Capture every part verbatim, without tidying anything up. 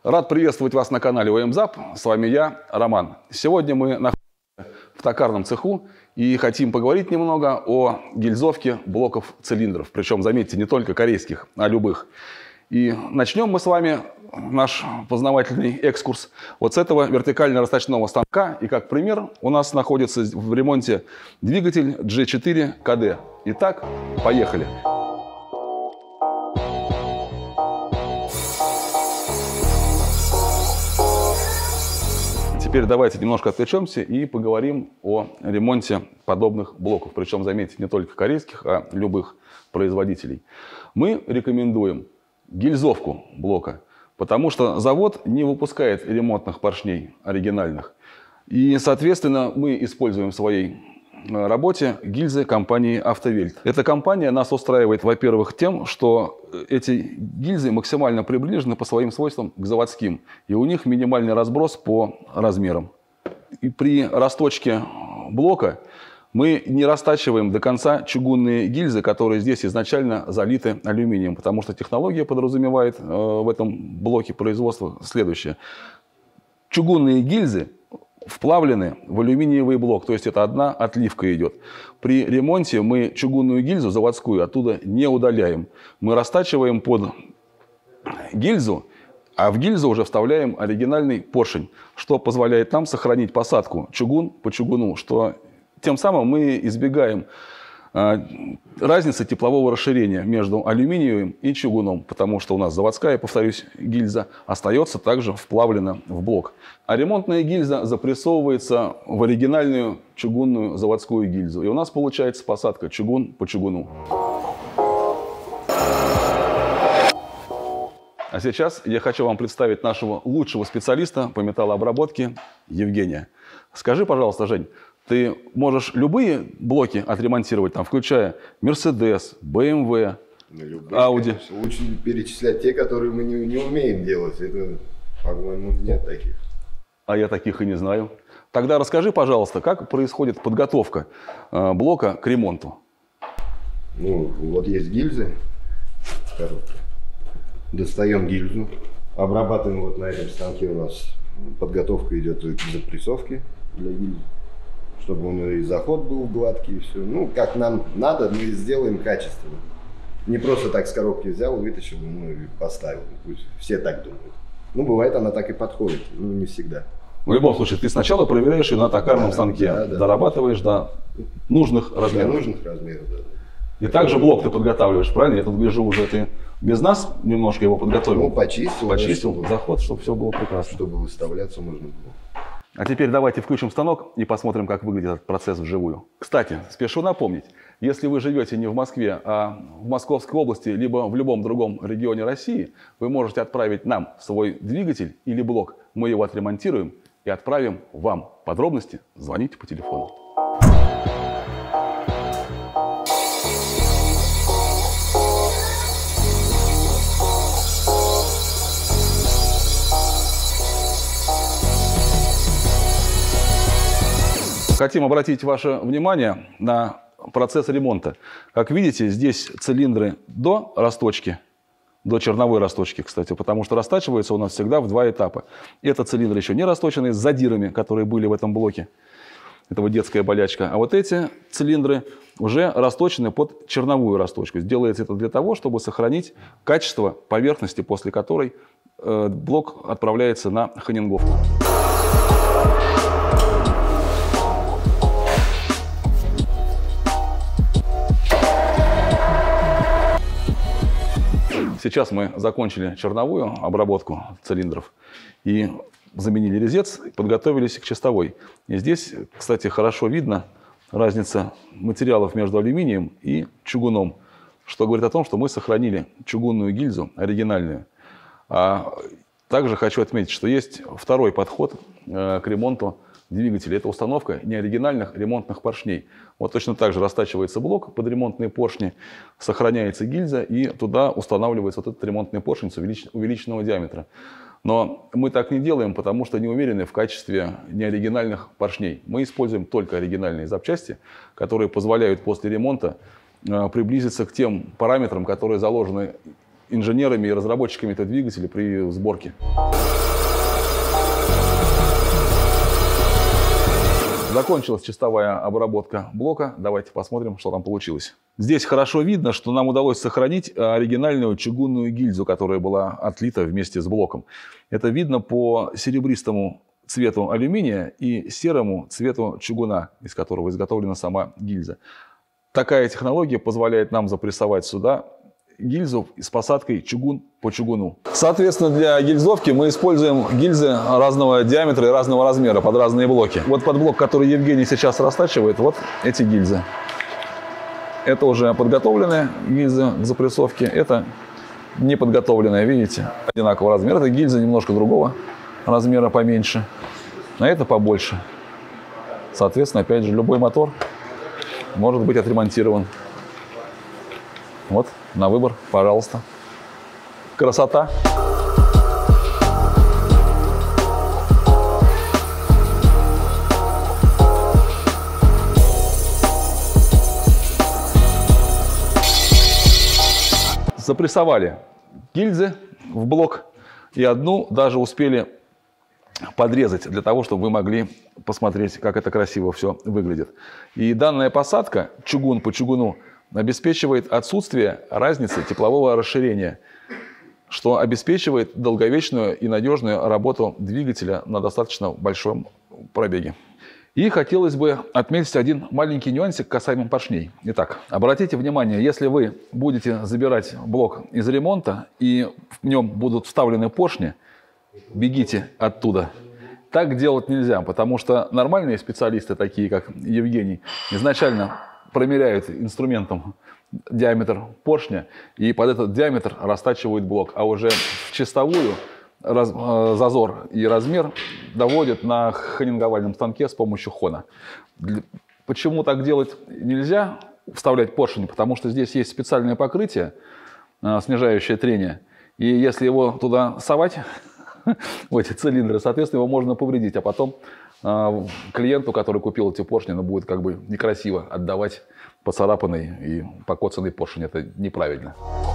Рад приветствовать вас на канале ОМЗАП. С вами я, Роман. Сегодня мы находимся в токарном цеху и хотим поговорить немного о гильзовке блоков цилиндров. Причем, заметьте, не только корейских, а любых. И начнем мы с вами наш познавательный экскурс вот с этого вертикально-расточного станка. И как пример у нас находится в ремонте двигатель джи четыре ка дэ. Итак, поехали. Теперь давайте немножко отвлечемся и поговорим о ремонте подобных блоков. Причем, заметьте, не только корейских, а любых производителей. Мы рекомендуем гильзовку блока, потому что завод не выпускает ремонтных поршней оригинальных. И, соответственно, мы используем в своей работе гильзы компании Автовельт. Эта компания нас устраивает, во-первых, тем, что эти гильзы максимально приближены по своим свойствам к заводским. И у них минимальный разброс по размерам. И при расточке блока мы не растачиваем до конца чугунные гильзы, которые здесь изначально залиты алюминием. Потому что технология подразумевает э, в этом блоке производства следующее. Чугунные гильзы вплавлены в алюминиевый блок, то есть это одна отливка идет. При ремонте мы чугунную гильзу заводскую оттуда не удаляем. Мы растачиваем под гильзу, а в гильзу уже вставляем оригинальный поршень, что позволяет нам сохранить посадку чугун по чугуну, что тем самым мы избегаем э, разницы теплового расширения между алюминиевым и чугуном, потому что у нас заводская, повторюсь, гильза остается также вплавлена в блок. А ремонтная гильза запрессовывается в оригинальную чугунную заводскую гильзу. И у нас получается посадка чугун по чугуну. А сейчас я хочу вам представить нашего лучшего специалиста по металлообработке Евгения. Скажи, пожалуйста, Жень, ты можешь любые блоки отремонтировать, там, включая Мерседес, бэ эм вэ, Ауди? Лучше перечислять те, которые мы не, не умеем делать. Это, по-моему, нет таких. А я таких и не знаю. Тогда расскажи, пожалуйста, как происходит подготовка э, блока к ремонту? Ну, вот есть гильзы. Достаем гильзу. Обрабатываем вот на этом станке. У нас подготовка идет к запрессовке для гильзы, чтобы у него и заход был гладкий, и все. Ну, как нам надо, мы сделаем качественно. Не просто так с коробки взял, вытащил, ну и поставил. Пусть все так думают. Ну, бывает, она так и подходит, но не всегда. В любом случае, ты сначала проверяешь ее на токарном станке, да, да, дорабатываешь до нужных размеров. До нужных размеров, да. И также блок ты подготавливаешь, правильно? Я тут вижу уже ты без нас немножко его подготовил. Ну, почистил. Почистил чтобы, заход, чтобы все было прекрасно. Чтобы выставляться можно было. А теперь давайте включим станок и посмотрим, как выглядит этот процесс вживую. Кстати, спешу напомнить, если вы живете не в Москве, а в Московской области, либо в любом другом регионе России, вы можете отправить нам свой двигатель или блок. Мы его отремонтируем и отправим вам. Подробности звоните по телефону. Хотим обратить ваше внимание на процесс ремонта. Как видите, здесь цилиндры до расточки, до черновой расточки, кстати, потому что растачиваются у нас всегда в два этапа. Это цилиндры еще не расточенные, с задирами, которые были в этом блоке. Это вот детская болячка. А вот эти цилиндры уже расточены под черновую расточку. Делается это для того, чтобы сохранить качество поверхности, после которой э, блок отправляется на хонинговку. Сейчас мы закончили черновую обработку цилиндров и заменили резец, подготовились к чистовой. И здесь, кстати, хорошо видно разница материалов между алюминием и чугуном, что говорит о том, что мы сохранили чугунную гильзу оригинальную. А также хочу отметить, что есть второй подход к ремонту двигателя. Это установка неоригинальных ремонтных поршней. Вот точно так же растачивается блок под ремонтные поршни, сохраняется гильза и туда устанавливается вот этот ремонтный поршень с увеличенного диаметра. Но мы так не делаем, потому что не уверены в качестве неоригинальных поршней. Мы используем только оригинальные запчасти, которые позволяют после ремонта приблизиться к тем параметрам, которые заложены инженерами и разработчиками этого двигателя при сборке. Закончилась чистовая обработка блока. Давайте посмотрим, что там получилось. Здесь хорошо видно, что нам удалось сохранить оригинальную чугунную гильзу, которая была отлита вместе с блоком. Это видно по серебристому цвету алюминия и серому цвету чугуна, из которого изготовлена сама гильза. Такая технология позволяет нам запрессовать сюда гильзу с посадкой чугун по чугуну. Соответственно, для гильзовки мы используем гильзы разного диаметра и разного размера под разные блоки. Вот под блок, который Евгений сейчас растачивает, вот эти гильзы. Это уже подготовленная гильза к запрессовке, это неподготовленная, видите, одинакового размера. Это гильза немножко другого размера, поменьше, а это побольше. Соответственно, опять же, любой мотор может быть отремонтирован. Вот, на выбор, пожалуйста. Красота! Запрессовали гильзы в блок и одну даже успели подрезать для того, чтобы вы могли посмотреть, как это красиво все выглядит. И данная посадка чугун по чугуну обеспечивает отсутствие разницы теплового расширения, что обеспечивает долговечную и надежную работу двигателя на достаточно большом пробеге. И хотелось бы отметить один маленький нюансик касаемо поршней. Итак, обратите внимание, если вы будете забирать блок из ремонта и в нем будут вставлены поршни, бегите оттуда. Так делать нельзя, потому что нормальные специалисты, такие как Евгений, изначально промеряют инструментом диаметр поршня и под этот диаметр растачивают блок, а уже в чистовую раз, э, зазор и размер доводят на хонинговальном станке с помощью хона. Почему так делать нельзя, вставлять поршень? Потому что здесь есть специальное покрытие, э, снижающее трение, и если его туда совать, в эти цилиндры, соответственно, его можно повредить, а потом э, клиенту, который купил эти поршни, ну, будет как бы некрасиво отдавать поцарапанный и покоцанный поршень. Это неправильно.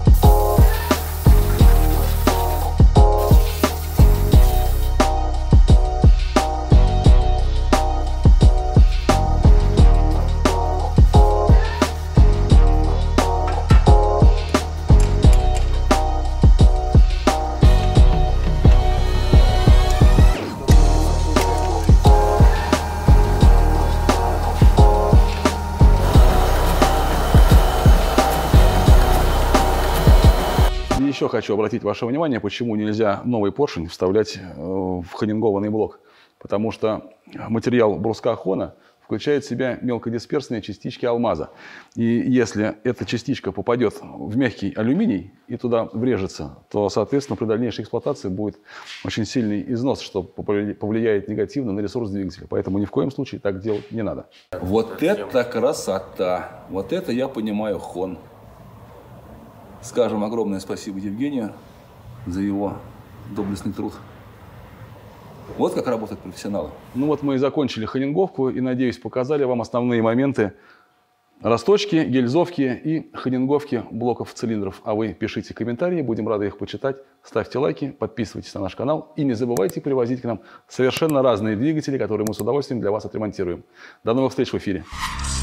Еще хочу обратить ваше внимание, почему нельзя новый поршень вставлять в хонингованный блок. Потому что материал бруска хона включает в себя мелкодисперсные частички алмаза. И если эта частичка попадет в мягкий алюминий и туда врежется, то, соответственно, при дальнейшей эксплуатации будет очень сильный износ, что повлияет негативно на ресурс двигателя. Поэтому ни в коем случае так делать не надо. Вот это красота! Вот это я понимаю хон. Скажем огромное спасибо Евгению за его доблестный труд. Вот как работают профессионалы. Ну вот мы и закончили хонинговку и, надеюсь, показали вам основные моменты расточки, гильзовки и хонинговки блоков цилиндров. А вы пишите комментарии, будем рады их почитать. Ставьте лайки, подписывайтесь на наш канал и не забывайте привозить к нам совершенно разные двигатели, которые мы с удовольствием для вас отремонтируем. До новых встреч в эфире.